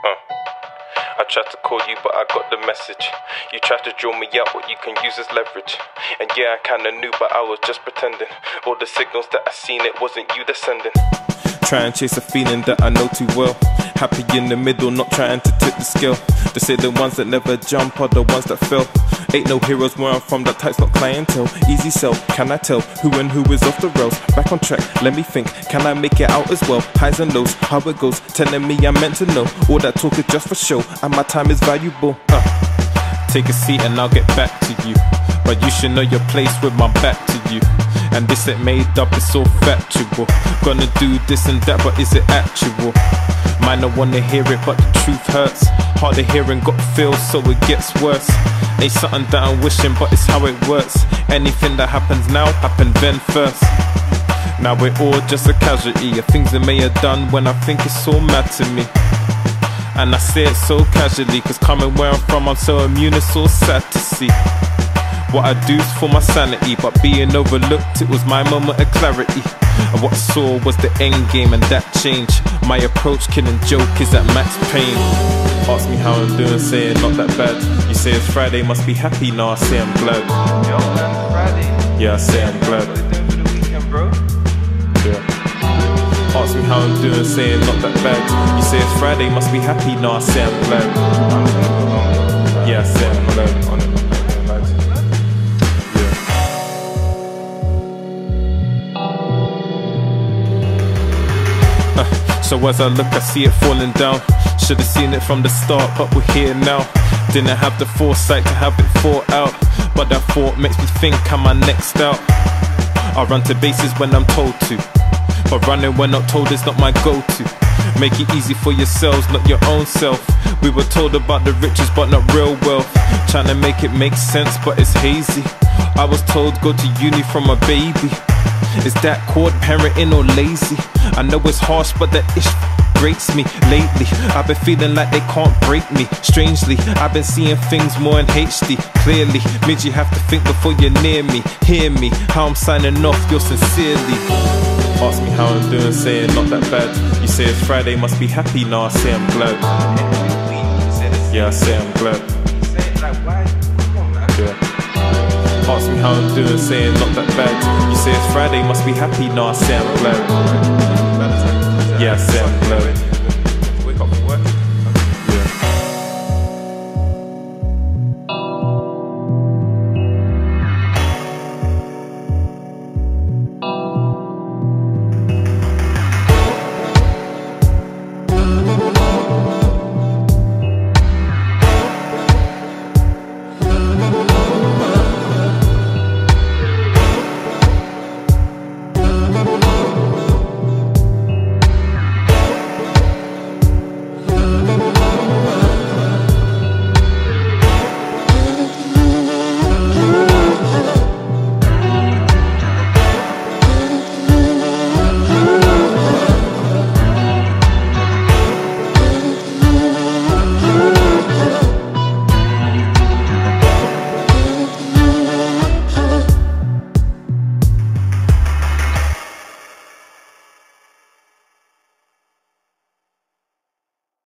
I tried to call you, but I got the message. You tried to draw me out, what you can use as leverage. And yeah, I kinda knew, but I was just pretending. All the signals that I seen, it wasn't you that's sending. Try and chase a feeling that I know too well. Happy in the middle, not trying to tip the scale. They say the ones that never jump are the ones that fell. Ain't no heroes where I'm from, that type's not clientele. Easy sell, can I tell who and who is off the rails? Back on track, let me think, can I make it out as well? Highs and lows, how it goes, telling me I'm meant to know. All that talk is just for show, and my time is valuable. Take a seat and I'll get back to you. But you should know your place with my back to you. And this ain't made up, it's all factual. Gonna do this and that, but is it actual? Might not wanna hear it, but the truth hurts. Hard of hearing, got feels, so it gets worse. Ain't something that I'm wishing, but it's how it works. Anything that happens now, happened then first. Now we're all just a casualty of things I may have done when I think it's all mad to me. And I say it so casually, cause coming where I'm from, I'm so immune, it's so sad to see. What I do's for my sanity, but being overlooked, it was my moment of clarity. And what I saw was the end game, and that changed. My approach, killing joke, is at max pain. Ask me how I'm doing, saying not that bad. You say it's Friday, must be happy, now I say I'm glad. Yo man, Friday. Yeah, I say I'm glad. What are you doing for the weekend, bro? Yeah. Ask me how I'm doing, saying not that bad. You say it's Friday, must be happy, now I say I'm glad. Yeah, I say I'm glad. On it. So as I look, I see it falling down. Should've seen it from the start, but we're here now. Didn't have the foresight to have it thought out, but that thought makes me think, am I next out? I run to bases when I'm told to, but running when not told is not my go-to. Make it easy for yourselves, not your own self. We were told about the riches, but not real wealth. Trying to make it make sense, but it's hazy. I was told go to uni from a baby. Is that called parenting or lazy? I know it's harsh, but that ish breaks me lately. I've been feeling like they can't break me. Strangely, I've been seeing things more in HD. Clearly, means you have to think before you're near me. Hear me, how I'm signing off, you're sincerely. Ask me how I'm doing, saying not that bad. You say it's Friday, must be happy, now I say I'm glad. Yeah, I say I'm glad. Yeah. Ask me how I'm doing, saying not that bad. You say it's Friday, must be happy, now I say I'm glad. Yeah, I say I'm glad.